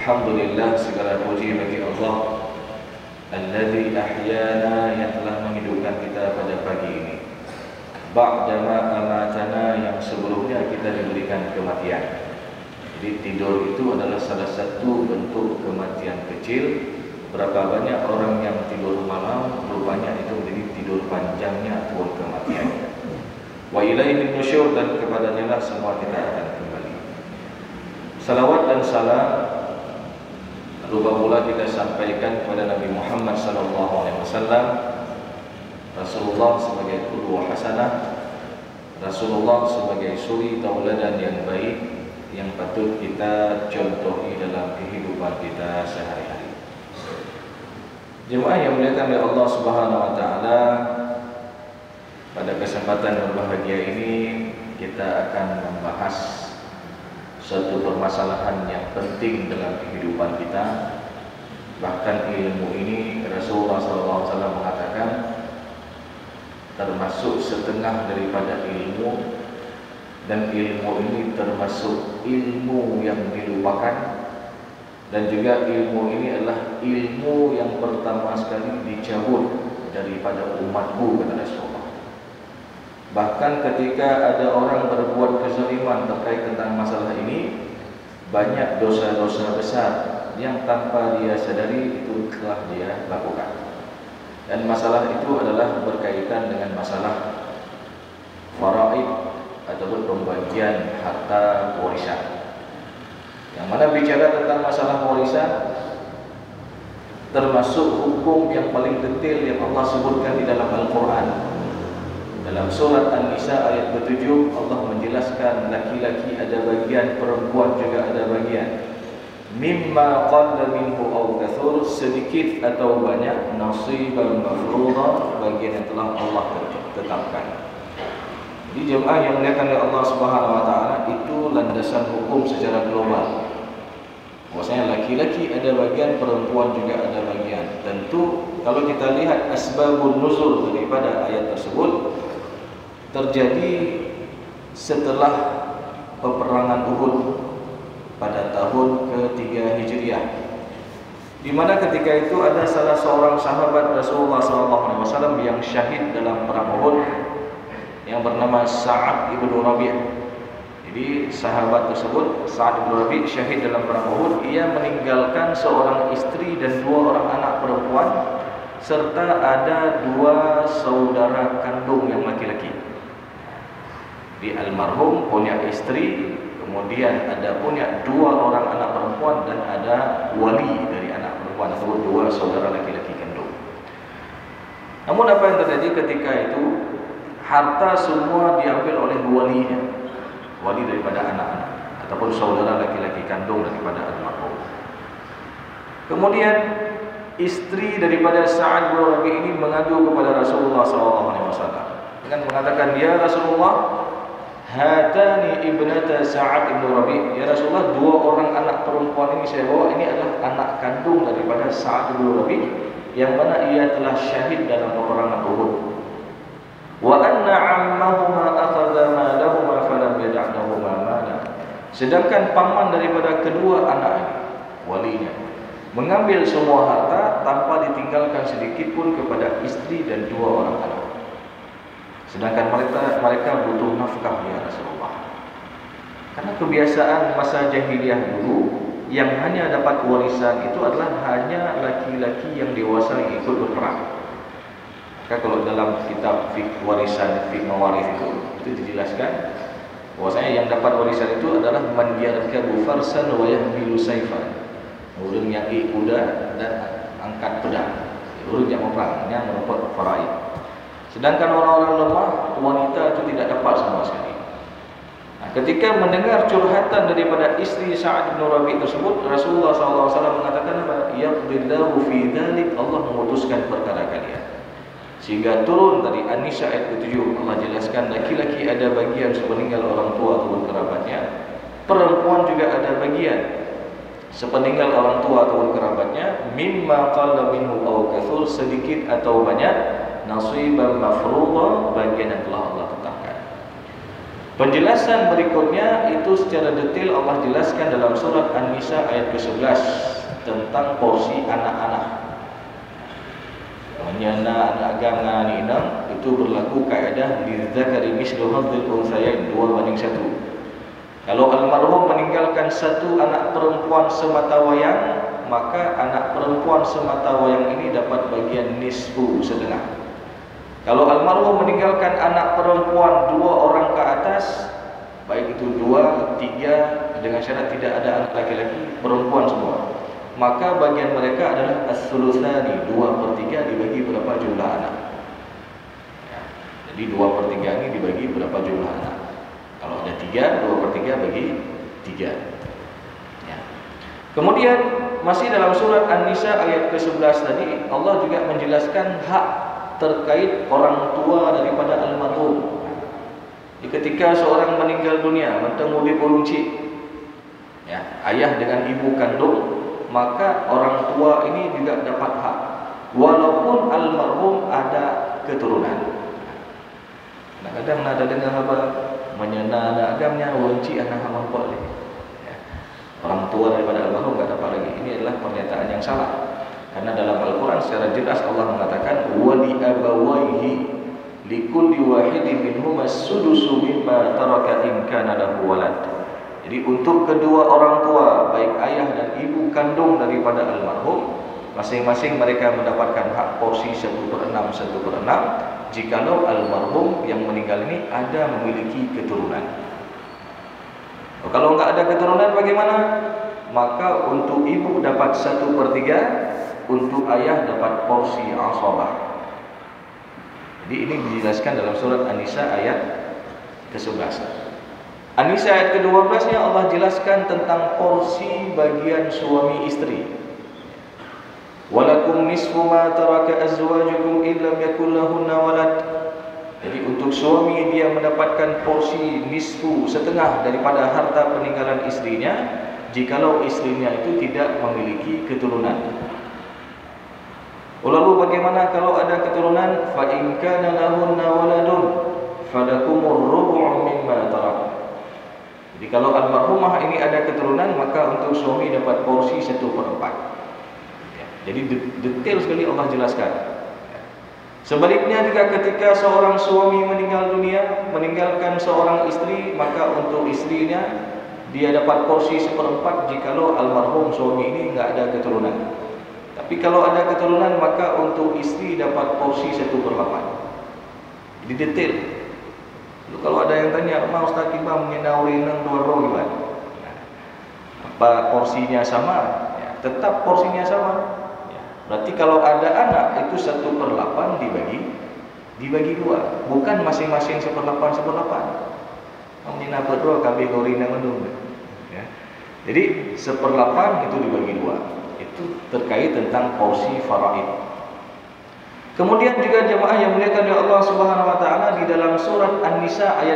Alhamdulillah, segala puji bagi Allah Alladzi ahyana, yang telah menghidupkan kita pada pagi ini, ba'dama amatana, yang sebelumnya kita diberikan kematian. Jadi tidur itu adalah salah satu bentuk kematian kecil. Berapa banyak orang yang tidur malam, rupanya itu menjadi tidur panjangnya atau kematian. Wa ilaihi nusyur, dan kepadanya lah semua kita akan kembali. Salawat dan salam lupa pula kita sampaikan kepada Nabi Muhammad SAW, Rasulullah sebagai qudwah hasanah, Rasulullah sebagai suri tauladan yang baik, yang patut kita contohi dalam kehidupan kita sehari-hari. Jemaah yang dimuliakan oleh Allah Subhanahu wa taala, pada kesempatan berbahagia ini kita akan membahas suatu permasalahan yang penting dalam kehidupan kita. Bahkan ilmu ini Rasulullah SAW mengatakan termasuk setengah daripada ilmu, dan ilmu ini termasuk ilmu yang dilupakan, dan juga ilmu ini adalah ilmu yang pertama sekali dicabut daripada umatku, kata Rasulullah. Bahkan ketika ada orang berbuat kezaliman terkait tentang masalah ini, banyak dosa-dosa besar yang tanpa dia sadari itu telah dia lakukan. Dan masalah itu adalah berkaitan dengan masalah faraid ataupun pembagian harta warisan. Yang mana bicara tentang masalah warisan, termasuk hukum yang paling detail yang Allah sebutkan di dalam Al-Quran. Dalam surat An-Nisa ayat ke-7, Allah menjelaskan laki-laki ada bagian, perempuan juga ada bagian. Mimma qalla minhu aw kathur, sedikit atau banyak, nasiban mafruḍa, bagian yang telah Allah tetapkan. Di jemaah yang dimuliakan oleh Allah Subhanahu wa taala, itu landasan hukum secara global. Maksudnya laki-laki ada bagian, perempuan juga ada bagian. Tentu kalau kita lihat asbabun nuzul daripada ayat tersebut terjadi setelah peperangan Uhud pada tahun ke-3 Hijriah, di mana ketika itu ada salah seorang sahabat Rasulullah SAW yang syahid dalam perang Uhud, yang bernama Sa'ad ibn Rabi'. Jadi sahabat tersebut, Sa'ad ibn Rabi', syahid dalam perang Uhud. Ia meninggalkan seorang istri dan 2 orang anak perempuan, serta ada 2 saudara kandung yang laki-laki. Di almarhum punya istri, kemudian ada punya 2 orang anak perempuan, dan ada wali dari anak perempuan tersebut, 2 saudara laki-laki kandung. Namun apa yang terjadi ketika itu, harta semua diambil oleh walinya, wali daripada anak-anak ataupun saudara laki-laki kandung daripada almarhum. Kemudian istri daripada Sa'ad bin Rabi' ini mengadu kepada Rasulullah SAW dengan mengatakan, "Ya Rasulullah, hatani ibnata Sa'ad bin Rabi', ya Rasulullah, 2 orang anak perempuan ini saya bawa, ini adalah anak kandung daripada Sa'ad bin Rabi', yang mana ia telah syahid dalam peperangan Uhud. Wa anna 'ammahuma akhadha malahuma falam yada' lahuma mala." Sedangkan paman daripada kedua anak ini, walinya, mengambil semua harta tanpa ditinggalkan sedikit pun kepada istri dan 2 orang anak. Sedangkan mereka butuh nafkah, ya Rasulullah. Karena kebiasaan masa jahiliyah dulu, yang hanya dapat warisan itu adalah hanya laki-laki yang dewasa yang ikut berperang. Maka kalau dalam kitab fiqh warisan, fiqh mawaris itu dijelaskan bahwasanya yang dapat warisan itu adalah man yarkabu farsan wa yahmilu sayfan, urang yang kuda dan angkat pedang, urang yang berperang, yang merupakan faraid. Sedangkan orang-orang lemah, wanita itu tidak dapat sama sekali. Nah, ketika mendengar curhatan daripada istri Sa'ad bin Rabi' tersebut, Rasulullah SAW mengatakan apa? Yaqdillahu fi dzalik, Allah memutuskan perkara kalian. Sehingga turun dari An-Nisa ayat ke-7, Allah jelaskan laki-laki ada bagian sepeninggal orang tua ataupun kerabatnya, perempuan juga ada bagian sepeninggal orang tua ataupun kerabatnya, mimma qalla minhu aw kathur, sedikit atau banyak, nasiban mafruḍa, bagian yang telah Allah tetapkan. Penjelasan berikutnya itu secara detail Allah jelaskan dalam surat An-Nisa ayat ke-11 tentang porsi anak-anak. Menyana anak agama ni enam itu berlaku kaedah lidzakari mislu hadzil unthayain 2:1. Kalau almarhum meninggalkan satu anak perempuan semata wayang, maka anak perempuan semata wayang ini dapat bagian nisfu setengah. Kalau almarhum meninggalkan anak perempuan 2 orang ke atas, baik itu 2, 3 dengan syarat tidak ada anak laki-laki, perempuan semua, maka bagian mereka adalah as-sulusani, 2/3 dibagi berapa jumlah anak. Jadi 2/3 ini dibagi berapa jumlah anak. Kalau ada 3, 2/3 bagi 3. Kemudian masih dalam surat An-Nisa ayat ke-11 tadi, Allah juga menjelaskan hak terkait orang tua daripada almarhum. Ketika seorang meninggal dunia, bertemu di Purungci, ayah dengan ibu kandung, maka orang tua ini juga dapat hak, walaupun almarhum ada keturunan. Kadang-kadang ada dengar apa menyena anak agamnya, wenci anak hampa lagi. Orang tua daripada almarhum tak dapat lagi. Ini adalah pernyataan yang salah. Karena dalam Al-Quran secara jelas Allah mengatakan wali abawaihi likulli wahidin minhuma as-sudusu mimma taraka in kana lahu walad. Jadi untuk kedua orang tua, baik ayah dan ibu kandung daripada almarhum, masing-masing mereka mendapatkan hak porsi 1/6 jikalau almarhum yang meninggal ini ada memiliki keturunan. Kalau enggak ada keturunan bagaimana? Maka untuk ibu dapat 1/3, untuk ayah dapat porsi asabah. Jadi ini dijelaskan dalam surat An-Nisa ayat ke-11. An-Nisa ayat ke-12-nya Allah jelaskan tentang porsi bagian suami istri. Walakum nisfu ma taraka azwajukum in lam yakul lahunna walad. Jadi untuk suami dia mendapatkan porsi nisfu, setengah daripada harta peninggalan istrinya jikalau istrinya itu tidak memiliki keturunan. Lalu bagaimana kalau ada keturunan? Fa in kana lahunna waladun falakumur rubu' mimma tarak. Jadi kalau almarhumah ini ada keturunan, maka untuk suami dapat porsi 1/4. Jadi detail sekali Allah jelaskan. Sebaliknya juga ketika seorang suami meninggal dunia, meninggalkan seorang istri, maka untuk istrinya dia dapat porsi 1/4 jikalau almarhum suami ini enggak ada keturunan. Tapi kalau ada keturunan, maka untuk istri dapat porsi 1/8. Jadi detail. Kalau ada yang tanya, "Ma Ustaz kita menyenauri nang 2 roh gimana?" Apa porsinya sama? Tetap porsinya sama. Berarti kalau ada anak itu 1/8 dibagi 2, bukan masing-masing 1/8. Menyenau roh kabeh gori nang mendung. Jadi 1/8 itu dibagi 2. Itu terkait tentang porsi faraid. Kemudian juga jemaah yang muliakan oleh Allah Subhanahu wa taala, di dalam surat An-Nisa ayat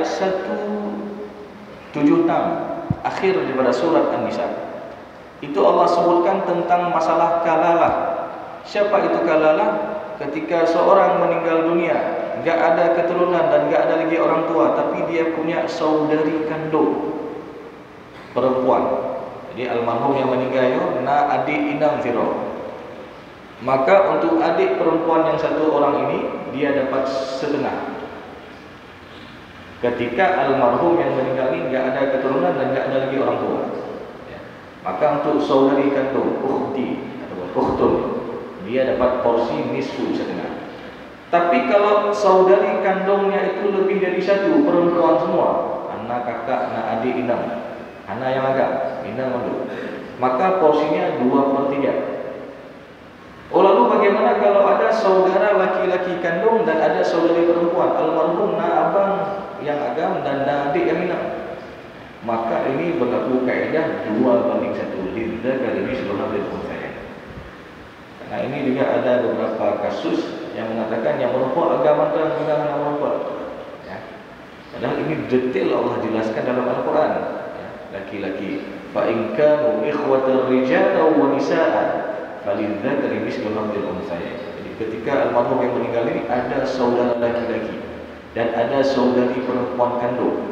176 akhir daripada surat An-Nisa, itu Allah sebutkan tentang masalah kalalah. Siapa itu kalalah? Ketika seorang meninggal dunia, enggak ada keturunan dan enggak ada lagi orang tua, tapi dia punya saudari kandung perempuan. Jadi almarhum yang meninggal na adik inang zero. Maka untuk adik perempuan yang 1 orang ini dia dapat setengah. Ketika almarhum yang meninggal ini enggak ada keturunan dan enggak ada lagi orang tua, maka untuk saudari kandung ukhti atau ukhtun, dia dapat porsi nisfu setengah. Tapi kalau saudari kandungnya itu lebih dari 1, perempuan semua, anak kakak, anak adik inang, anak yang agak inang dulu, maka porsinya 2/3. Lalu bagaimana kalau ada saudara laki-laki kandung dan ada saudari perempuan, almarhum na abang yang agam dan na adik yang inang? Maka ini berlaku kaidah 2/1, lidzakari mislu hadzil unthayain. Nah ini juga ada beberapa kasus yang mengatakan yang merokok agama dan bilangan merokok. Padahal ini detail Allah jelaskan dalam Al-Quran. Laki-laki, fa in kanu ikhwatar rijal wa nisaa falidzakari mislu hadzil unthayain. Jadi ketika almarhum yang meninggal ini ada saudara laki-laki dan ada saudari perempuan kandung,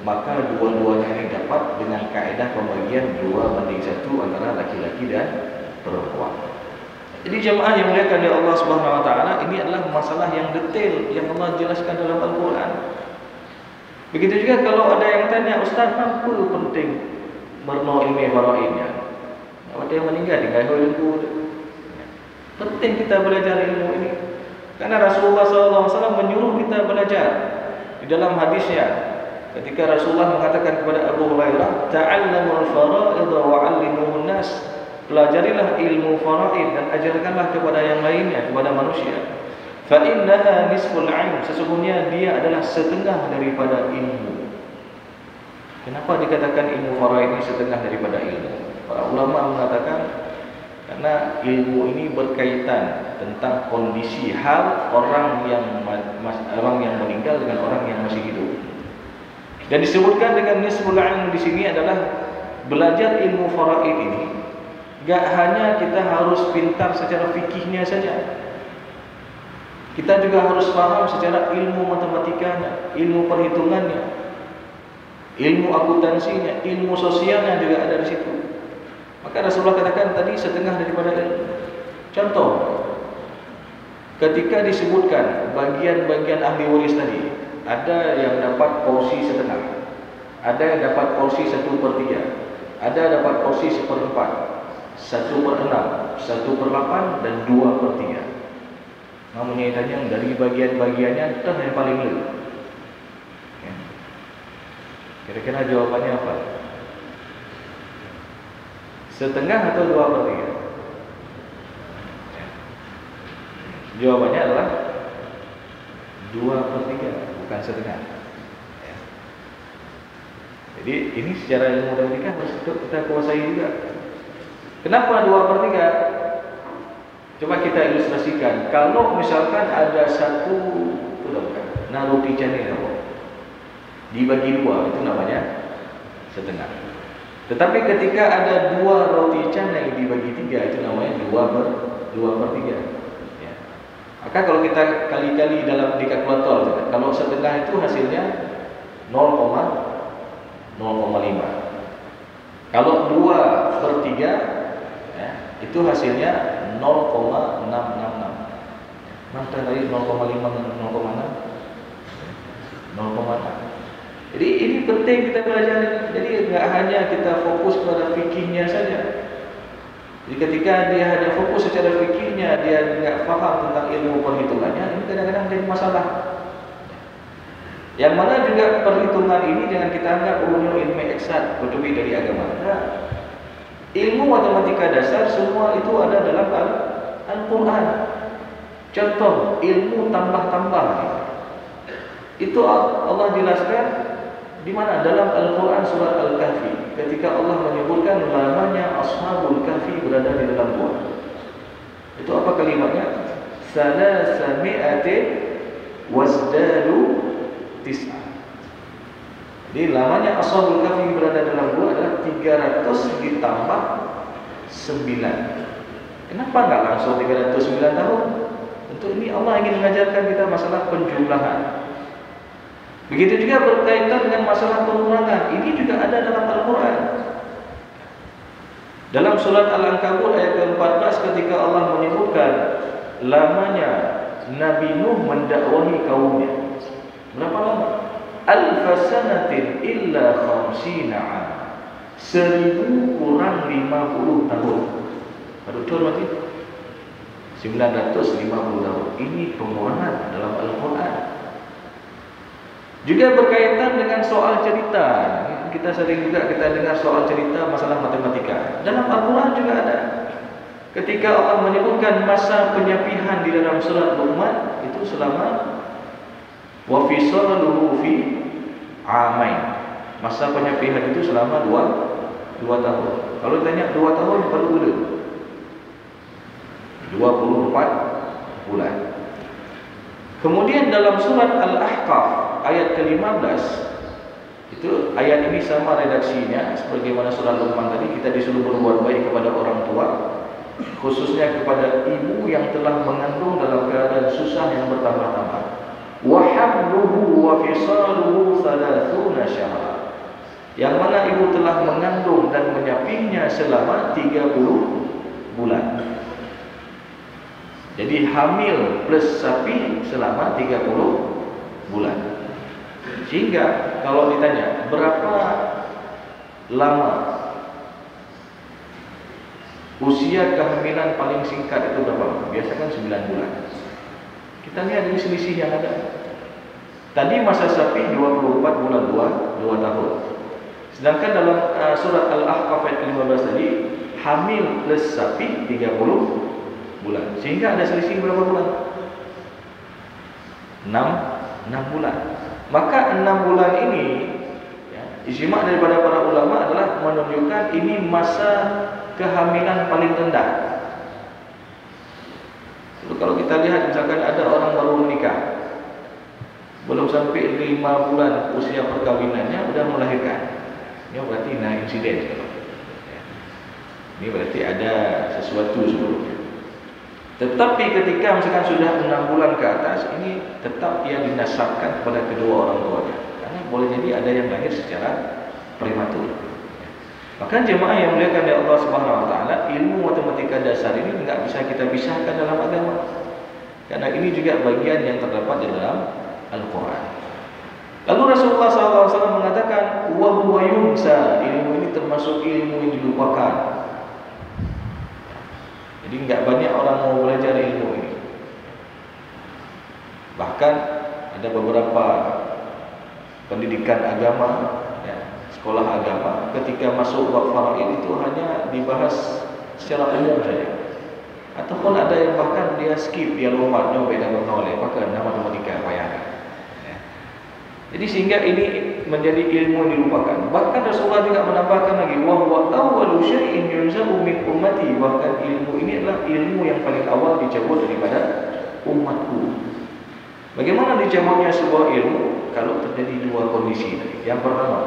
maka dua-duanya ini dapat dengan kaedah pembagian 2:1 antara laki-laki dan perempuan. Jadi jemaah yang muliakan oleh Allah Subhanahu wa taala, ini adalah masalah yang detail yang Allah jelaskan dalam Al-Qur'an. Begitu juga kalau ada yang tanya, "Ustaz, apa penting merno ilmu faraidnya?" Ada yang meninggal tinggal ilmu. Penting kita belajar ilmu ini. Karena Rasulullah SAW menyuruh kita belajar. Di dalam hadisnya, ketika Rasulullah mengatakan kepada Abu Hurairah, "Ta'allamul fara'id wa 'allimuhun nas." Pelajarilah ilmu faraid dan ajarkanlah kepada yang lainnya, kepada manusia. Fa innaha nisful 'ilm. Sesungguhnya dia adalah setengah daripada ilmu. Kenapa dikatakan ilmu faraid ini setengah daripada ilmu? Para ulama mengatakan karena ilmu ini berkaitan tentang kondisi hal orang yang meninggal dengan orang yang masih hidup. Dan disebutkan dengan nisful 'ilm di sini adalah belajar ilmu faraid ini. Gak hanya kita harus pintar secara fikihnya saja, kita juga harus paham secara ilmu matematikanya, ilmu perhitungannya, ilmu akuntansinya, ilmu sosialnya juga ada di situ. Maka Rasulullah katakan tadi setengah daripada ilmu. Contoh, ketika disebutkan bagian-bagian ahli waris tadi, ada yang dapat porsi setengah, ada yang dapat porsi 1/3, ada dapat porsi 1/4, 1/6, 1/8 dan 2/3. Namanya tanya dari bagian-bagiannya itu yang paling lelu. Kira-kira jawabannya apa? Setengah atau 2/3? Jawabannya adalah 2/3, bukan setengah. Jadi ini secara ilmu matematika harus kita kuasai juga. Kenapa 2/3? Coba kita ilustrasikan. Kalau misalkan ada satu roti canai dibagi dua, itu namanya setengah. Tetapi ketika ada 2 roti canai dibagi 3, itu namanya 2/3. Ya. Maka kalau kita kali-kali di kalkulator, kalau setengah itu hasilnya 0,05. Kalau 2/3, ya, itu hasilnya 0,666. Mana tadi 0,5 dan 0,6? 0,6. Jadi ini penting kita belajar. Jadi enggak hanya kita fokus pada fikihnya saja. Jadi ketika dia hanya fokus secara fikihnya, dia enggak paham tentang ilmu perhitungannya, ini kadang-kadang jadi masalah. Yang mana juga perhitungan ini jangan kita anggap ilmu eksakt, lebih dari agama. Nah, ilmu matematika dasar semua itu ada dalam Al-Quran. Contoh ilmu tambah-tambah itu Allah jelaskan di mana dalam Al-Quran surat Al-Kahfi, ketika Allah menyebutkan namanya Ashabul Kahfi berada di dalam gua. Itu apa kalimatnya? Salasami'atin wasdalu tis'ah. Jadi namanya Ashabul Kahfi berada dalam gua adalah 300 ditambah 9. Kenapa enggak langsung 309 tahun? Tentu ini Allah ingin mengajarkan kita masalah penjumlahan. Begitu juga berkaitan dengan masalah pengurangan. Ini juga ada dalam Al-Quran. Dalam surat Al-Ankabut ayat ke-14 ketika Allah menyebutkan lamanya Nabi Nuh mendakwahi kaumnya. Berapa lama? Alfasanatin illa khamsina'an. 1000 kurang 50 tahun. Baru tur mati 950 tahun. Ini pengurangan dalam Al-Quran. Juga berkaitan dengan soal cerita. Kita sering juga kita dengar soal cerita masalah matematika. Dalam Al-Quran juga ada. Ketika Allah menyebutkan masa penyapihan di dalam surat Luqman, itu selama wa fisaluhu fi amain. Masa penyapihan itu selama 2 tahun. Kalau ditanya 2 tahun perlu dulu 24 bulan. Kemudian dalam surat Al-Ahqaf ayat ke-15, itu ayat ini sama redaksinya sebagaimana surat Luqman tadi, kita disuruh berbuat baik kepada orang tua, khususnya kepada ibu yang telah mengandung dalam keadaan susah yang bertambah-tambah. Wa hamluhu wa fisaluhu 30 syahra. yang mana ibu telah mengandung dan menyapihnya selama 30 bulan. Jadi hamil plus sapi selama 30 bulan. Sehingga kalau ditanya berapa lama usia kehamilan paling singkat itu berapa lama? Biasakan 9 bulan. Kita lihat ini selisih yang ada. Tadi masa sapi 24 bulan 2 tahun. Sedangkan dalam surat Al-Ahqaf ayat 15 tadi hamil plus sapi 30 bulan. Sehingga ada selisih berapa bulan? 6 bulan. Maka 6 bulan ini ya, ijma' daripada para ulama adalah menunjukkan ini masa kehamilan paling rendah. Lalu kalau kita lihat misalkan ada orang baru menikah, belum sampai 5 bulan usia perkawinannya sudah melahirkan, ini berarti insiden. Ini berarti ada sesuatu sebelumnya. Tetapi ketika misalkan sudah 6 bulan ke atas, ini tetap dia dinasabkan kepada kedua orang tuanya. Karena boleh jadi ada yang lahir secara prematur. Maka jemaah yang muliakan oleh Allah Subhanahu wa taala, ilmu matematika dasar ini enggak bisa kita pisahkan dalam agama. Karena ini juga bagian yang terdapat di dalam Al-Qur'an. Lalu Rasulullah SAW mengatakan, "Wa huwa yunsa." Ilmu ini termasuk ilmu yang dilupakan. Jadi enggak banyak orang mau belajar ilmu ini. Bahkan ada beberapa pendidikan agama, ya, sekolah agama, ketika masuk bab faraid itu hanya dibahas secara umum saja. Ataupun ada yang bahkan dia skip, dia lompat beda menoleh, pakai nama matematika payah. Ya. Jadi sehingga ini menjadi ilmu yang dilupakan. Bahkan Rasulullah juga menambahkan lagi, wa huwa awwalu syai'in yunzabu min ummati. Bahkan ilmu ini adalah ilmu yang paling awal dicabut daripada umatku. Bagaimana dicabutnya sebuah ilmu? Kalau terjadi dua kondisi. Yang pertama,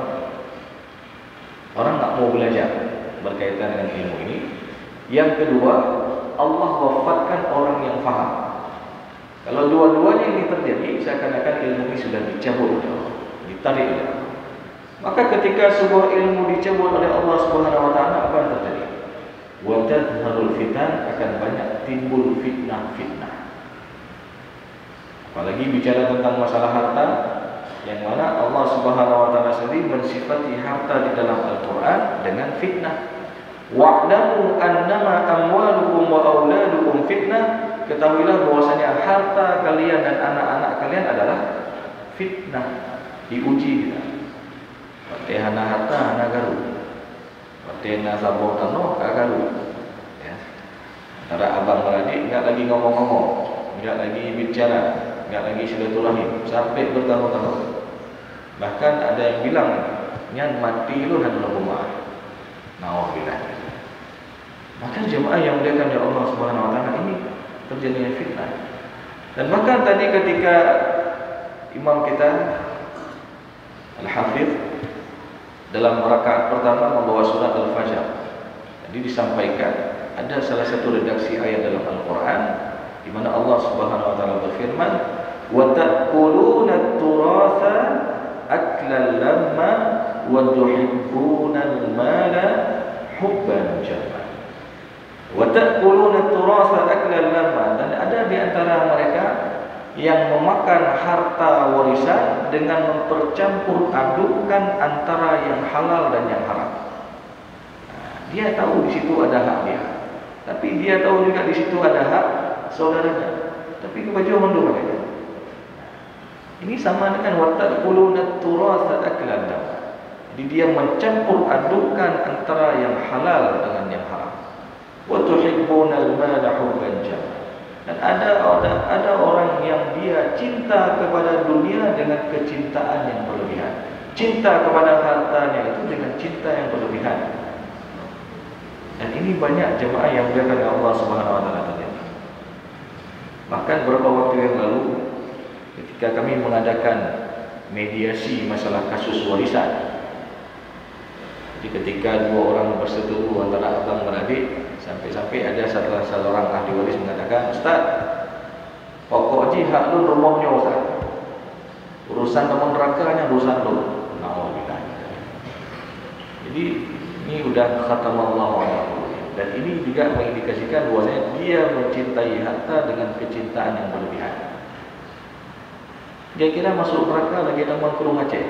orang tak mau belajar berkaitan dengan ilmu ini. Yang kedua, Allah wafatkan orang yang faham. Kalau dua-duanya ini terjadi, seakan-akan ilmu ini sudah dicabut oleh Allah, ditarik oleh Allah. Maka ketika sebuah ilmu dicabut oleh Allah Subhanahu wa taala, apa yang terjadi? Wa tadharul fitan, akan banyak timbul fitnah-fitnah. Apalagi bicara tentang masalah harta, yang mana Allah Subhanahu wa taala sendiri mensifati harta di dalam Al-Qur'an dengan fitnah. Wa'lamu annama amwalukum wa auladukum fitnah. Ketahuilah bahwasanya harta kalian dan anak-anak kalian adalah fitnah, diuji kita. Watehana harta hana garu, watehana sabor tanah kagaru. Ya. Antara abang beradik enggak lagi ngomong-ngomong, enggak lagi bicara, enggak lagi silaturahim sampai bertahun-tahun. Bahkan ada yang bilang, "Nyan mati lu adalah rumah." Nauzubillah. Maka jemaah yang muliakan oleh Allah Subhanahu wa taala, ini terjadinya fitnah. Dan bahkan tadi ketika imam kita Al-Hafidh dalam rakaat pertama membawa surat Al-Fajr, jadi disampaikan ada salah satu redaksi ayat dalam Al-Qur'an di mana Allah Subhanahu wa taala berfirman, "Wa ta'kuluna at-turatha aklan lamma wa tuhibbuna al-mala hubban jamma." Wa ta'kuluna at-turatha aklan lamma, dan ada di antara mereka yang memakan harta warisan dengan mempercampur adukkan antara yang halal dan yang haram. Dia tahu di situ ada hak dia, tapi dia tahu juga di situ ada hak saudaranya, tapi kebaju mendung mereka. Ini sama dengan wa ta'kuluna at-turatha aklan lamma. Jadi dia mencampur adukkan antara yang halal dengan yang haram. Wa tuhibbuna al-mala hubban jamma. Dan ada orang yang dia cinta kepada dunia dengan kecintaan yang berlebihan. Cinta kepada hartanya itu dengan cinta yang berlebihan. Dan ini banyak jemaah yang berkata Allah Subhanahu wa taala terjadi. Bahkan beberapa waktu yang lalu ketika kami mengadakan mediasi masalah kasus warisan. Jadi ketika dua orang berseteru antara abang beradik, sampai-sampai ada salah seorang ahli waris mengatakan, "Ustaz, pokok haji hak lu rumahnya Ustaz. Urusan kamu nerakanya urusan lu." Nauzubillah. Jadi ini sudah khatamallahu ala qulubihim. Dan ini juga mengindikasikan bahwa dia mencintai harta dengan kecintaan yang berlebihan. Dia kira masuk neraka lagi nambah kurung Aceh.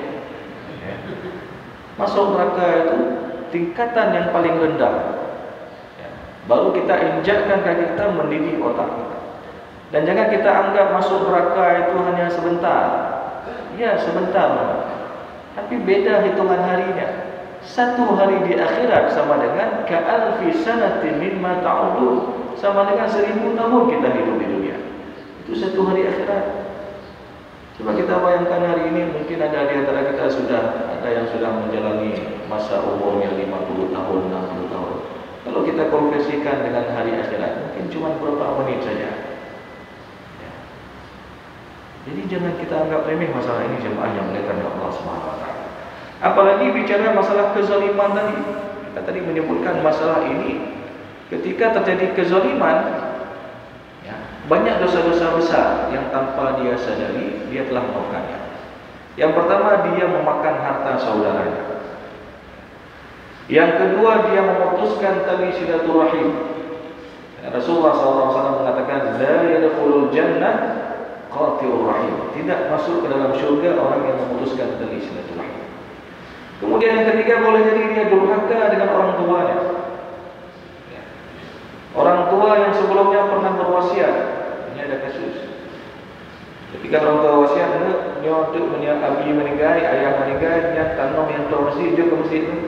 Masuk neraka itu tingkatan yang paling rendah. Baru kita injakkan kaki kita mendidik otak kita. Dan jangan kita anggap masuk neraka itu hanya sebentar. Ya, sebentar. Tapi beda hitungan harinya. Satu hari di akhirat sama dengan ka'alfi sanatin mimma ta'udun, sama dengan 1000 tahun kita hidup di dunia. Itu satu hari akhirat. Coba kita bayangkan hari ini, mungkin ada di antara kita ada yang sudah menjalani masa umurnya 50 tahun, 60 tahun. Kalau kita konversikan dengan hari akhirat, mungkin cuma beberapa menit saja. Ya. Jadi jangan kita anggap remeh masalah ini, jemaah yang melihat Allah Subhanahu wa taala. Apalagi bicara masalah kezaliman tadi. Kita tadi menyebutkan masalah ini ketika terjadi kezaliman, ya, banyak dosa-dosa besar yang tanpa dia sadari dia telah melakukannya. Yang pertama, dia memakan harta saudaranya. Yang kedua, dia memutuskan tali silaturahim. Rasulullah SAW mengatakan, la yadkhulul jannah qati'ur rahim. Tidak masuk ke dalam syurga orang yang memutuskan tali silaturahim. Kemudian yang ketiga, boleh jadi dia durhaka dengan orang tuanya. Orang tua yang sebelumnya pernah berwasiat. Ini ada kasus. Ketika orang tua wasiat, nyotuk abi meninggal, ayah meninggal, dia tanam yang tua masjid, dia ke masjid itu.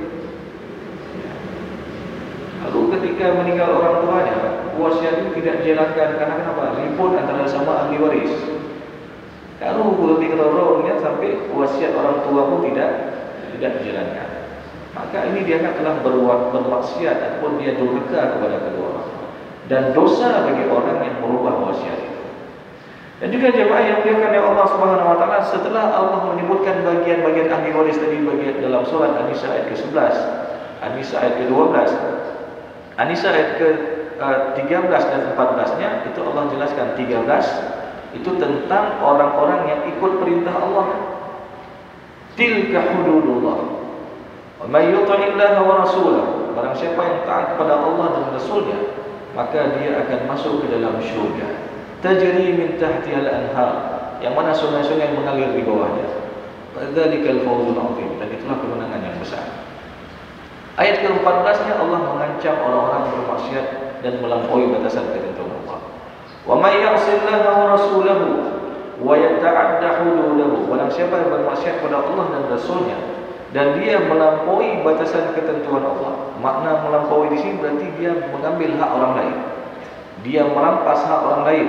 Lalu ketika meninggal orang tuanya, wasiat itu tidak dijalankan. Karena kenapa? Ribut antara sama ahli waris. Kalau lebih kerorongnya sampai wasiat orang tua pun tidak dijalankan. Maka ini dianggap telah bermaksiat ataupun dia durhaka kepada kedua orang tua. Dan dosa bagi orang yang merubah wasiat itu. Dan juga jemaah yang dimuliakan oleh Allah Subhanahu wa taala, setelah Allah menyebutkan bagian-bagian ahli waris tadi bagian dalam surat An-Nisa ayat ke-11, An-Nisa ayat ke-12, An-Nisa ayat ke-13 dan 14-nya itu Allah jelaskan. 13 itu tentang orang-orang yang ikut perintah Allah. Tilka hududullah. Wa may yuti'illaha wa rasulahu. Barang siapa yang taat kepada Allah dan Rasulnya, maka dia akan masuk ke dalam syurga. Tajri min tahtiha al-anhar, yang mana sungai-sungai mengalir di bawahnya. Dzalikal fawzul 'azim. Dan itulah kemenangan yang besar. Ayat ke-14-nya Allah mengancam orang-orang bermaksiat dan melampaui batasan ketentuan Allah. Wa may ya'sillaha wa rasulahu wa yata'adda hududahu. Barang siapa yang bermaksiat kepada Allah dan Rasulnya dan dia melampaui batasan ketentuan Allah. Makna melampaui di sini berarti dia mengambil hak orang lain. Dia merampas hak orang lain.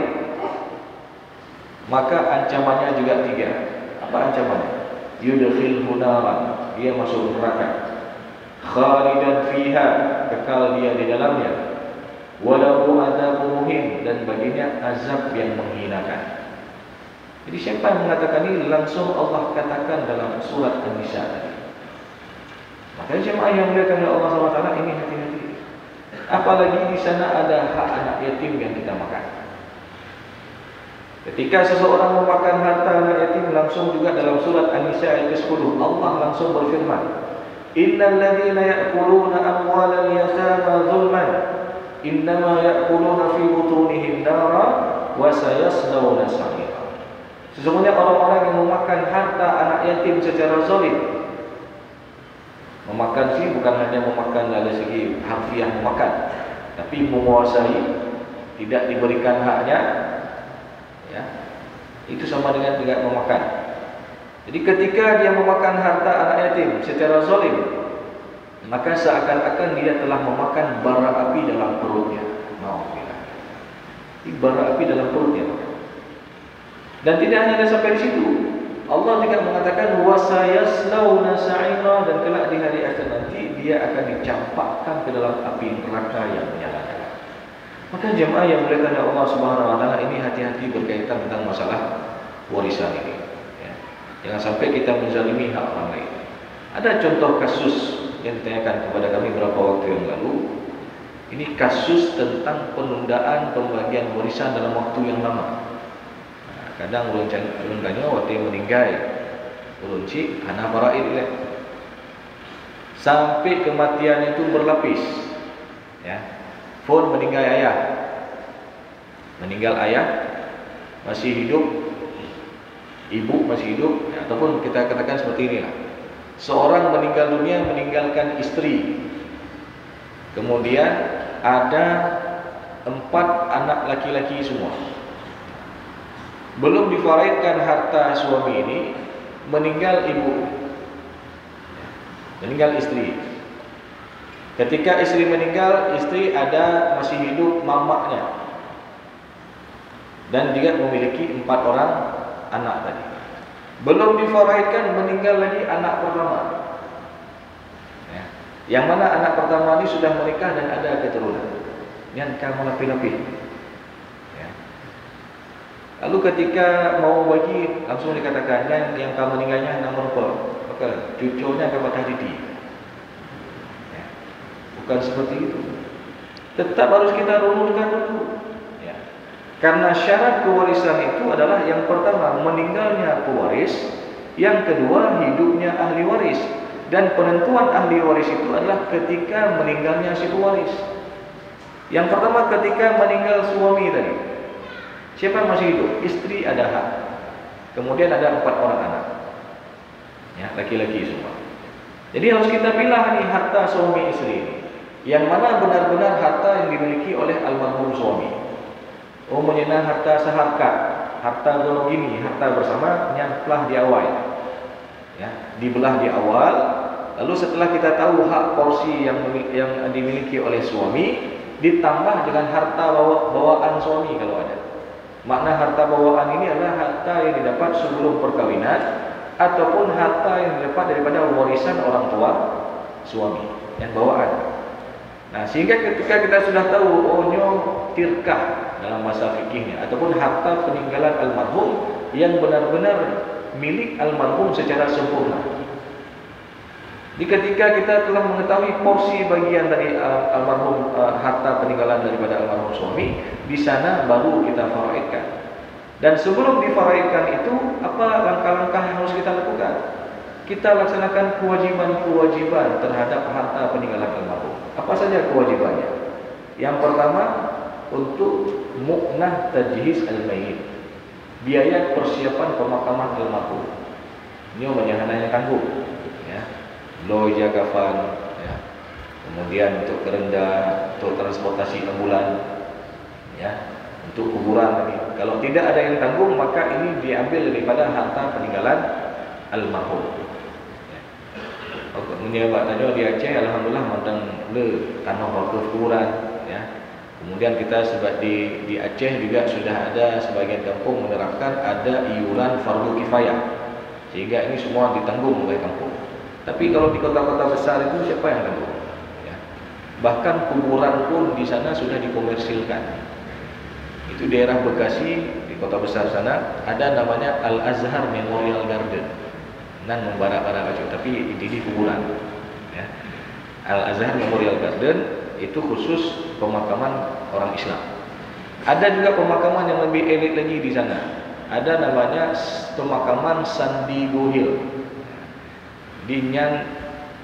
Maka ancamannya juga 3. Apa ancamannya? Yudkhilhu naran. Dia masuk neraka. Khalidan fiha. Kekal dia di dalamnya. Walahu adzabun muhin. Dan baginya azab yang menghinakan. Jadi siapa yang mengatakan ini langsung Allah katakan dalam surat An-Nisa tadi. Makanya jemaah yang muliakan oleh Allah SWT, ini hati-hati. Apalagi di sana ada hak anak yatim yang kita makan. Ketika seseorang memakan harta anak yatim, langsung juga dalam surat An-Nisa ayat ke-10 Allah langsung berfirman, innal ladzina ya'kuluna amwalal yatama zulman innama ya'kuluna fi butunihim nara wa sayaslawna sa'ira. Sesungguhnya orang-orang yang memakan harta anak yatim secara zalim. Memakan sih bukan hanya memakan dari segi harfiah memakan, tapi menguasai, tidak diberikan haknya, ya, itu sama dengan tidak memakan. Jadi ketika dia memakan harta anak yatim secara zalim, maka seakan-akan dia telah memakan bara api dalam perutnya. Nauzubillah. Ini bara api dalam perutnya. Dan tidak hanya sampai di situ. Allah juga mengatakan wasayaslawna sa'ira, dan kelak di hari akhir nanti dia akan dicampakkan ke dalam api neraka yang menyala-nyala. Maka jemaah yang dimuliakan oleh Allah Subhanahu wa taala, ini hati-hati berkaitan tentang masalah warisan ini. Ya. Jangan sampai kita menzalimi hak orang lain. Ada contoh kasus yang ditanyakan kepada kami beberapa waktu yang lalu. Ini kasus tentang penundaan pembagian warisan dalam waktu yang lama. Kadang ulun tanya waktu meninggal ulun cik hana faraid le. sampai kematian itu berlapis. Ya. Phone meninggal ayah, masih hidup ibu, masih hidup, ya, ataupun kita katakan seperti inilah. Seorang meninggal dunia meninggalkan istri, kemudian ada 4 anak laki-laki semua. Belum difaraidkan harta suami ini, meninggal ibu, meninggal istri. Ketika istri meninggal, istri ada masih hidup mamaknya, dan dia memiliki 4 orang anak tadi. Belum difaraidkan meninggal lagi anak pertama, ya. Yang mana anak pertama ini sudah menikah dan ada keturunan. Yang kamu lapis-lapis. Ya. Lalu ketika mau bagi, langsung dikatakan yang kamu meninggalnya nomor berapa? Maka cucunya akan bakal didi. Ya. Bukan seperti itu. Tetap harus kita runutkan dulu. Ya. Karena syarat pewarisan itu adalah yang pertama meninggalnya pewaris, yang kedua hidupnya ahli waris. Dan penentuan ahli waris itu adalah ketika meninggalnya si pewaris. Yang pertama ketika meninggal suami tadi, siapa yang masih hidup? Istri ada hak. Kemudian ada 4 orang anak, ya, laki-laki semua. Jadi harus kita pilah nih harta suami istri ini, yang mana benar-benar harta yang dimiliki oleh almarhum suami. Umumnya harta seharkat, harta begini, harta bersama yang telah di awal, ya, dibelah di awal. Lalu setelah kita tahu hak porsi yang dimiliki oleh suami, ditambah dengan harta bawaan suami kalau ada. Makna harta bawaan ini adalah harta yang didapat sebelum perkawinan ataupun harta yang didapat daripada warisan orang tua suami yang bawaan. Nah, sehingga ketika kita sudah tahu tirkah dalam masa fikihnya ataupun harta peninggalan almarhum yang benar-benar milik almarhum secara sempurna. Jadi ketika kita telah mengetahui porsi bagian dari almarhum, harta peninggalan daripada almarhum suami, di sana baru kita faraidkan. Dan sebelum difaraidkan itu, apa langkah-langkah yang harus kita lakukan? Kita laksanakan kewajiban-kewajiban terhadap harta peninggalan almarhum. Apa saja kewajibannya? Yang pertama, untuk mu'nah tajhiz al-mayyit, biaya persiapan pemakaman almarhum. Ini hanya tanggung, ya. Loja kafan, ya. Kemudian untuk kerenda, untuk transportasi ambulan, ya, untuk kuburan ini. Kalau tidak ada yang tanggung, maka ini diambil daripada harta peninggalan almarhum. Ya. Kemudian Pak Tajo di Aceh, alhamdulillah mandang le tanah wakaf kuburan, ya. Kemudian kita sebab di Aceh juga sudah ada sebagian kampung menerapkan ada iuran fardu kifayah, sehingga ini semua ditanggung oleh kampung. Tapi kalau di kota-kota besar itu siapa yang tanggung? Ya. Bahkan kuburan pun di sana sudah dikomersilkan. Itu daerah Bekasi, di kota besar sana ada namanya Al-Azhar Memorial Garden. Nan membara-bara baju, tapi ini kuburan. Ya. Al-Azhar Memorial Garden itu khusus pemakaman orang Islam. Ada juga pemakaman yang lebih elit lagi di sana. Ada namanya pemakaman Sandi Gohil. Dinyan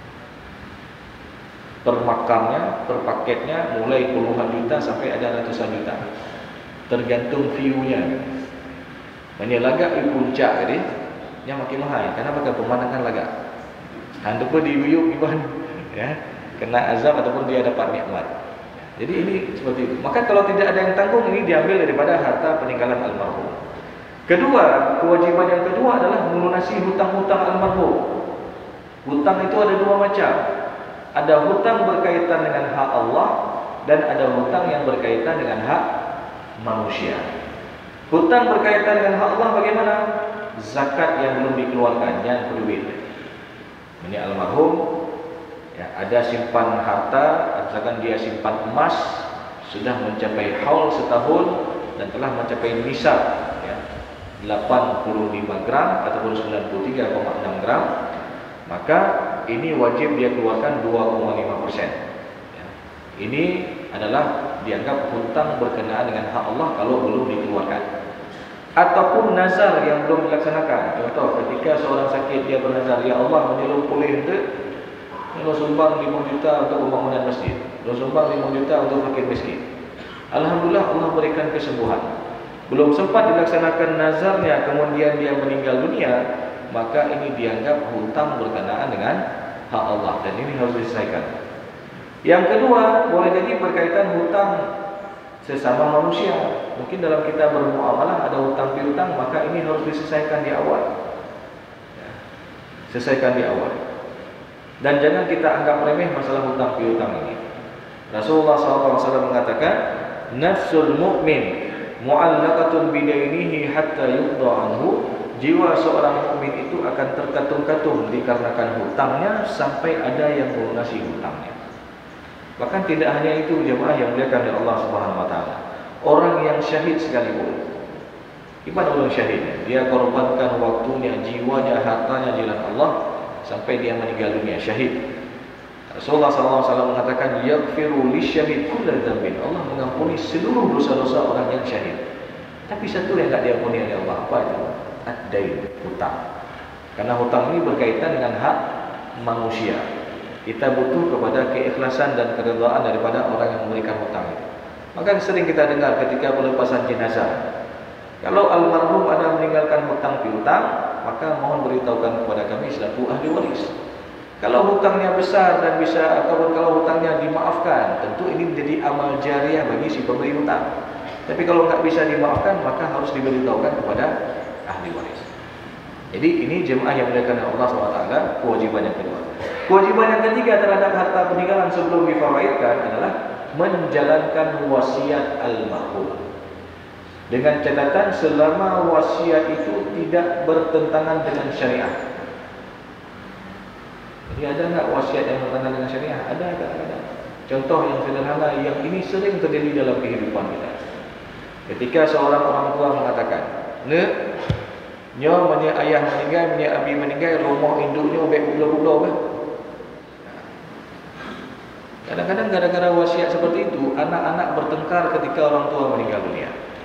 per makamnya, per paketnya mulai puluhan juta sampai ada ratusan juta, tergantung view-nya. Menyelaga di puncak tadi, yang makin mahal. Karena pakai pemandangan laga. Anda pun diuyuk iban, ya, kena azab ataupun dia dapat nikmat. Jadi ini seperti itu. Maka kalau tidak ada yang tanggung, ini diambil daripada harta peninggalan almarhum. Kedua, kewajiban yang kedua adalah melunasi hutang-hutang almarhum. Hutang itu ada 2 macam. Ada hutang berkaitan dengan hak Allah dan ada hutang yang berkaitan dengan hak manusia. Hutang berkaitan dengan hak Allah bagaimana? Zakat yang belum dikeluarkan, yang berduit. Ini almarhum, ya, ada simpan harta, misalkan dia simpan emas sudah mencapai haul setahun dan telah mencapai nisab, ya, 85 gram ataupun 93,6 gram. Maka ini wajib dia keluarkan 2,5%. Ya. Ini adalah dianggap hutang berkenaan dengan hak Allah kalau belum dikeluarkan. Ataupun nazar yang belum dilaksanakan. Contoh, ketika seorang sakit dia bernazar, ya Allah menyeluruh pulih itu, Lo sumbang 5 juta untuk pembangunan masjid, lo sumbang 5 juta untuk fakir miskin. Alhamdulillah Allah berikan kesembuhan. Belum sempat dilaksanakan nazarnya, kemudian dia meninggal dunia, maka ini dianggap hutang berkenaan dengan hak Allah, dan ini harus diselesaikan. Yang kedua, boleh jadi berkaitan hutang sesama manusia. Mungkin dalam kita bermuamalah ada hutang piutang, maka ini harus diselesaikan di awal. Selesaikan di awal. Dan jangan kita anggap remeh masalah hutang piutang ini. Rasulullah SAW mengatakan, nafsul mu'min mu'allaqatun bidainihi hatta yuqda anhu. Jiwa seorang mukmin itu akan terkatung-katung dikarenakan hutangnya sampai ada yang melunasi hutangnya. Bahkan tidak hanya itu, jemaah yang dimuliakan oleh Allah Subhanahu wa taala. Orang yang syahid sekalipun, gimana orang syahid? Dia korbankan waktunya, jiwanya, hartanya di jalan Allah sampai dia meninggal dunia syahid. Rasulullah SAW mengatakan, yaghfiru lisyahid kulla dzambin. Allah mengampuni seluruh dosa-dosa orang yang syahid. Tapi satu yang tidak diampuni oleh Allah, apa itu? Ad-dain, hutang. Karena hutang ini berkaitan dengan hak manusia. Kita butuh kepada keikhlasan dan keredaan daripada orang yang memberikan hutang itu. Maka sering kita dengar ketika pelepasan jenazah, kalau almarhum ada meninggalkan hutang piutang, maka mohon beritahukan kepada kami selaku ahli waris. Kalau hutangnya besar dan bisa, ataupun kalau hutangnya dimaafkan, tentu ini menjadi amal jariah bagi si pemberi hutang. Tapi kalau nggak bisa dimaafkan, maka harus diberitahukan kepada ahli waris. Jadi ini jemaah yang dimuliakan oleh Allah SWT, kewajiban yang kedua. Kewajiban yang ketiga terhadap harta peninggalan sebelum difawaidkan adalah menjalankan wasiat almarhum. Dengan catatan selama wasiat itu tidak bertentangan dengan syariat. Jadi ada enggak wasiat yang bertentangan dengan syariat? Ada kadang-kadang. Contoh yang sederhana yang ini sering terjadi dalam kehidupan kita. Ketika seorang orang tua mengatakan, nyo punya ayah meninggal, punya abi meninggal, rumah induknya obek bulo-bulo kan? Kadang-kadang gara-gara wasiat seperti itu, anak-anak bertengkar ketika orang tua meninggal dunia.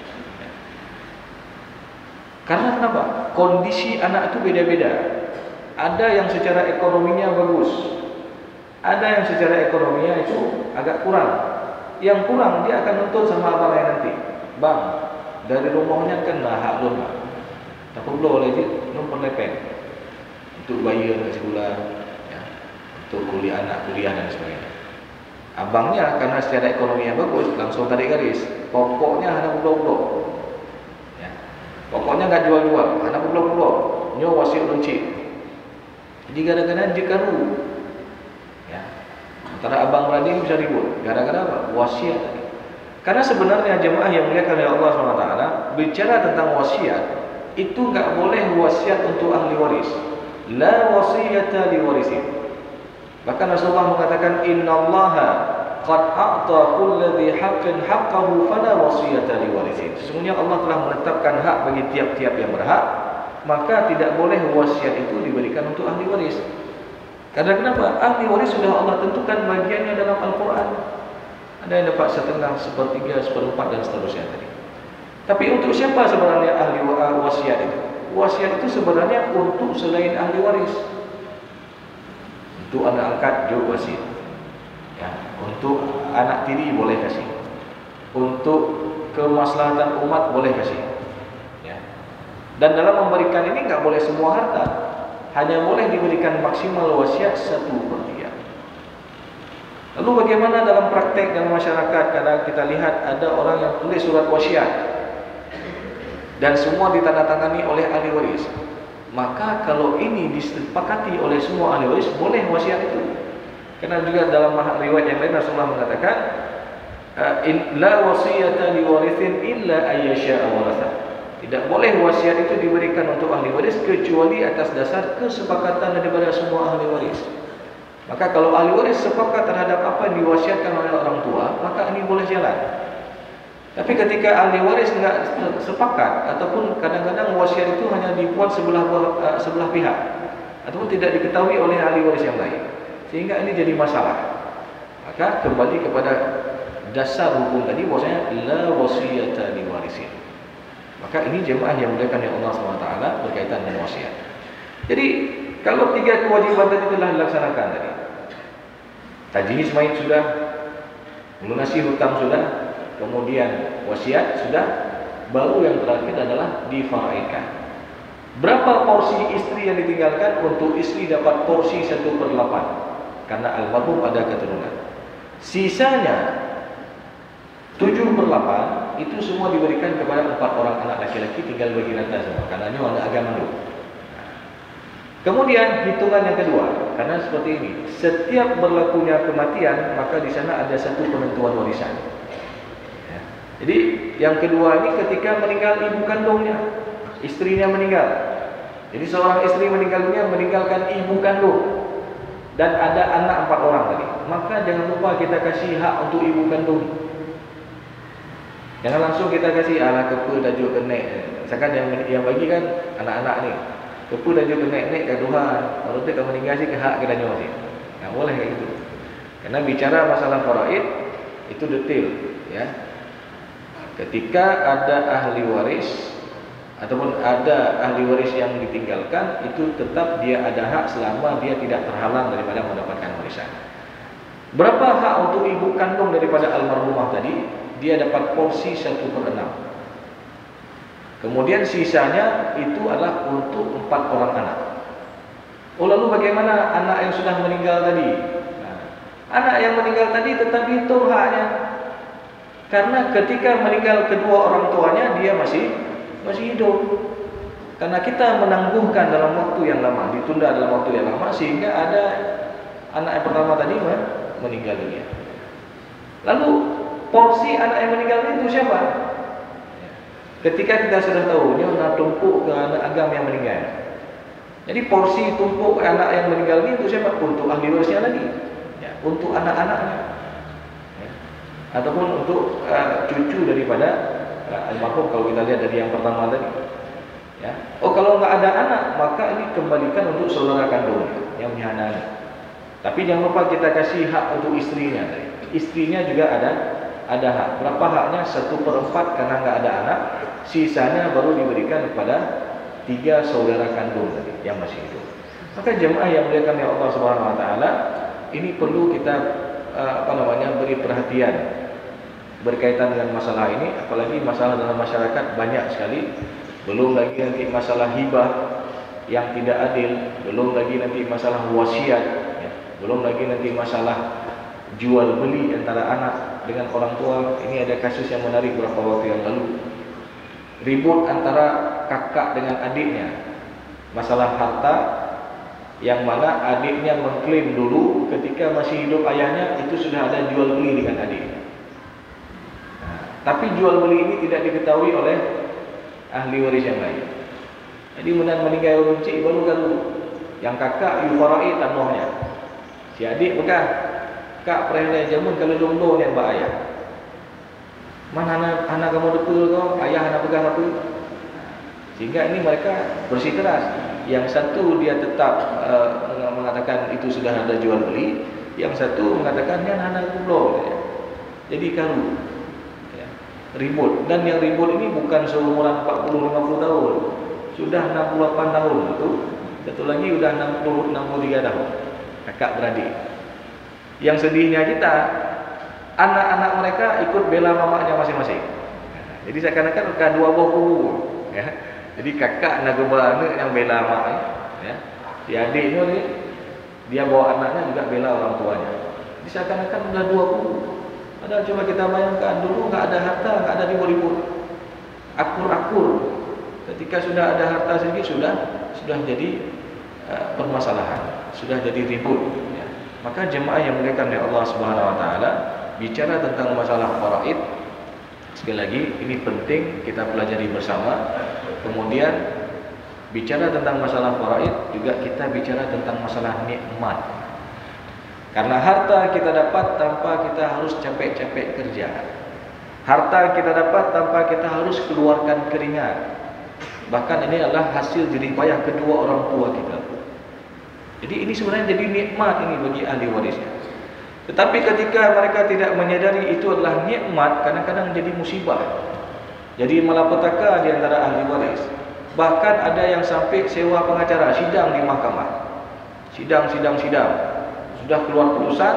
Karena kenapa? Kondisi anak itu beda-beda. Ada yang secara ekonominya bagus, ada yang secara ekonominya itu agak kurang. Yang kurang dia akan nuntut sama abangnya nanti. Bang, dari rumahnya kan lah hak lu nak. Tak perlu lagi, lu perlepen untuk bayar ke sekolah, ya, untuk kuliah anak, kuliah dan sebagainya. Abangnya karena secara ekonominya bagus, langsung tarik garis. Pokoknya hanya pulau-pulau. Pokoknya enggak jual-jual, anak pulau-pulau, nyo wasiat runcit. Jadi kadang-kadang jekaru. Ya. Antara abang beradik bisa ribut. Gara-gara apa? Wasiat tadi. Karena sebenarnya jemaah yang muliakan oleh Allah SWT, bicara tentang wasiat, itu enggak boleh wasiat untuk ahli waris. La wasiyata li warisin. Bahkan Rasulullah mengatakan, innallaha qad a'ta kulli haqqin haqqahu fala wasiyata li warisin. Sesungguhnya Allah telah menetapkan hak bagi tiap-tiap yang berhak, maka tidak boleh wasiat itu diberikan untuk ahli waris. Karena kenapa? Ahli waris sudah Allah tentukan bagiannya dalam Al-Quran. Ada yang dapat setengah, sepertiga, seperempat dan seterusnya tadi. Tapi untuk siapa sebenarnya ahli wasiat itu? Wasiat itu sebenarnya untuk selain ahli waris. Untuk anak angkat juga wasiat. Ya, untuk anak tiri boleh kasih. Untuk kemaslahatan umat boleh kasih. Ya. Dan dalam memberikan ini enggak boleh semua harta. Hanya boleh diberikan maksimal wasiat 1/3. Lalu bagaimana dalam praktek dalam masyarakat? Kadang kita lihat ada orang yang tulis surat wasiat dan semua ditandatangani oleh ahli waris. Maka kalau ini disepakati oleh semua ahli waris, boleh wasiat itu. Karena juga dalam riwayat yang lain Rasulullah mengatakan, la wasiyata li warithin illa ayyasha'a waratha. Tidak boleh wasiat itu diberikan untuk ahli waris kecuali atas dasar kesepakatan daripada semua ahli waris. Maka kalau ahli waris sepakat terhadap apa yang diwasiatkan oleh orang tua, maka ini boleh jalan. Tapi ketika ahli waris enggak sepakat, ataupun kadang-kadang wasiat itu hanya dibuat sebelah pihak, ataupun tidak diketahui oleh ahli waris yang lain, sehingga ini jadi masalah. Maka kembali kepada dasar hukum tadi, bahwasanya la wasiyata li warisin. Maka ini jemaah yang dimuliakan oleh Allah SWT berkaitan dengan wasiat. Jadi kalau 3 kewajiban tadi telah dilaksanakan tadi, Tajhiz mayit sudah, melunasi hutang sudah, kemudian wasiat sudah, baru yang terakhir adalah difaraidkan. Berapa porsi istri yang ditinggalkan? Untuk istri dapat porsi 1/8 karena almarhum ada keturunan. Sisanya 7/8 itu semua diberikan kepada 4 orang anak laki-laki, tinggal bagi rata semua karena ini anak agama dulu. Kemudian hitungan yang kedua, karena seperti ini, setiap berlakunya kematian maka di sana ada satu penentuan warisan. Ya. Jadi yang kedua ini ketika meninggal ibu kandungnya, istrinya meninggal. Jadi seorang istri meninggal dunia meninggalkan ibu kandung dan ada anak 4 orang tadi. Maka jangan lupa kita kasih hak untuk ibu kandung. Jangan langsung kita kasih ala kepa tajuk kenek. Misalkan yang bagi kan anak-anak ni. Kepa tajuk kenek-nek ke Tuhan. Kalau tu kamu meninggal sih ke hak ke danyo sih. Tak boleh kayak gitu. Karena bicara masalah faraid itu detail, ya. Ketika ada ahli waris ataupun ada ahli waris yang ditinggalkan, itu tetap dia ada hak selama dia tidak terhalang daripada mendapatkan warisan. Berapa hak untuk ibu kandung daripada almarhumah tadi? Dia dapat porsi 1/6. Kemudian sisanya itu adalah untuk 4 orang anak. Oh, lalu bagaimana anak yang sudah meninggal tadi? Nah, anak yang meninggal tadi tetap dihitung haknya. Karena ketika meninggal kedua orang tuanya dia masih hidup. Karena kita menangguhkan dalam waktu yang lama, ditunda dalam waktu yang lama, sehingga ada anak yang pertama tadi meninggal dunia. Lalu porsi anak yang meninggal itu siapa? Ketika kita sudah tahu, dia nak tumpuk ke anak agam yang meninggal. Jadi porsi tumpuk anak yang meninggal itu siapa? Untuk ahli warisnya lagi, ya, untuk anak-anaknya, ya. Ataupun untuk cucu daripada almarhum kalau kita lihat dari yang pertama tadi. Ya. Oh, kalau nggak ada anak, maka ini kembalikan untuk saudara kandung yang punya anak. Tapi jangan lupa kita kasih hak untuk istrinya tadi. Istrinya juga ada hak. Berapa haknya? 1/4 karena nggak ada anak. Sisanya baru diberikan kepada 3 saudara kandung tadi yang masih hidup. Maka jemaah yang dimuliakan oleh Allah Subhanahu Wa Taala, ini perlu kita beri perhatian berkaitan dengan masalah ini. Apalagi masalah dalam masyarakat banyak sekali. Belum lagi nanti masalah hibah yang tidak adil, belum lagi nanti masalah wasiat, ya. Belum lagi nanti masalah jual beli antara anak dengan orang tua. Ini ada kasus yang menarik beberapa waktu yang lalu. Ribut antara kakak dengan adiknya, masalah harta, yang mana adiknya mengklaim dulu ketika masih hidup ayahnya itu sudah ada jual beli dengan adiknya. Nah, tapi jual beli ini tidak diketahui oleh ahli waris yang lain. Jadi meninggal runcik baru kalau yang kakak yufarai tanahnya, si adik pegang. Kak perihal jamun kalau lumdo yang mbak ayah. Mana anak kamu betul kau, ayah anak pegang apa? Sehingga ini mereka bersikeras. Yang satu dia tetap mengatakan itu sudah ada jual beli, yang satu mengatakan yang anak lumdo. Ya. Jadi karu, ya, ribut. Dan yang ribut ini bukan seumuran 40-50 tahun, sudah 68 tahun itu. Satu lagi sudah 63 tahun. Kakak beradik. Yang sedihnya kita, anak-anak mereka ikut bela mamanya masing-masing. Jadi seakan-akan ada dua buah kubu, ya. Jadi kakak nak anak yang bela mamanya, ya. Si adiknya ni dia bawa anaknya juga bela orang tuanya. Jadi seakan-akan sudah dua kubu. Padahal coba kita bayangkan dulu nggak ada harta, nggak ada ribut-ribut, akur-akur. Ketika sudah ada harta sedikit sudah jadi permasalahan, sudah jadi ribut. Maka jemaah yang dimuliakan oleh Allah Subhanahu Wa Taala, bicara tentang masalah faraid, sekali lagi ini penting kita pelajari bersama. Kemudian bicara tentang masalah faraid juga kita bicara tentang masalah nikmat. Karena harta kita dapat tanpa kita harus capek-capek kerja. Harta kita dapat tanpa kita harus keluarkan keringat. Bahkan ini adalah hasil jerih payah kedua orang tua kita. Jadi ini sebenarnya jadi nikmat ini bagi ahli warisnya. Tetapi ketika mereka tidak menyadari itu adalah nikmat, kadang-kadang jadi musibah. Jadi malapetaka di antara ahli waris. Bahkan ada yang sampai sewa pengacara, sidang di mahkamah. Sidang. Sudah keluar putusan,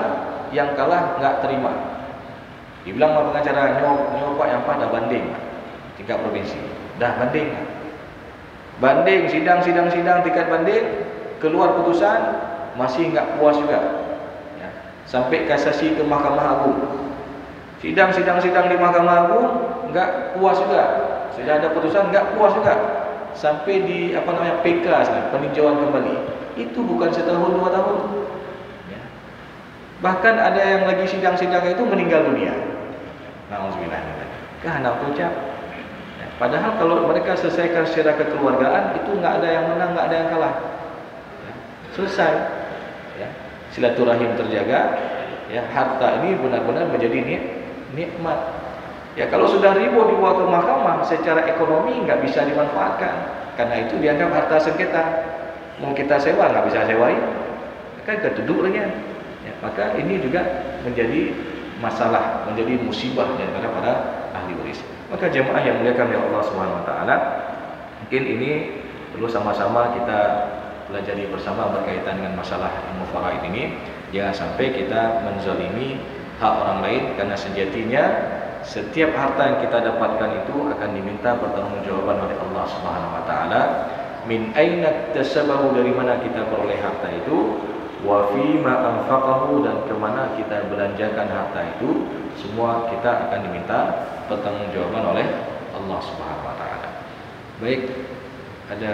yang kalah nggak terima. Dibilang sama pengacara, nyo Pak yang dah banding tingkat provinsi, dah banding. Banding, sidang tingkat banding, keluar putusan masih nggak puas juga. Ya. Sampai kasasi ke Mahkamah Agung. Sidang di Mahkamah Agung nggak puas juga. Sudah ada putusan nggak puas juga. Sampai di PK, peninjauan kembali. Itu bukan setahun 2 tahun. Ya. Bahkan ada yang lagi sidang itu meninggal dunia. Nauzubillah. Kehendak ucap. Padahal kalau mereka selesaikan secara kekeluargaan, itu nggak ada yang menang, nggak ada yang kalah. Ya, selesai. Ya, silaturahim terjaga. Ya, harta ini benar-benar menjadi nikmat. Ya, kalau sudah ribut dibawa ke mahkamah, secara ekonomi nggak bisa dimanfaatkan. Karena itu dianggap harta sengketa. Mau kita sewa nggak bisa sewain, kan keduduk lagi. Ya, maka ini juga menjadi masalah, menjadi musibah daripada para ahli waris. Maka jemaah yang muliakan oleh Allah Subhanahu wa taala, mungkin ini perlu sama-sama kita pelajari bersama berkaitan dengan masalah ilmu faraid ini. Jangan sampai kita menzalimi hak orang lain, karena sejatinya setiap harta yang kita dapatkan itu akan diminta pertanggungjawaban oleh Allah Subhanahu wa taala. Min aina tasabahu, dari mana kita peroleh harta itu, wa fi ma anfaqahu, dan kemana kita belanjakan harta itu, semua kita akan diminta pertanggungjawaban oleh Allah Subhanahu wa taala. Baik, ada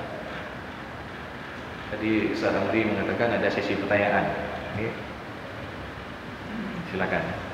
tadi Ustaz Amri mengatakan ada sesi pertanyaan. Ini silakan.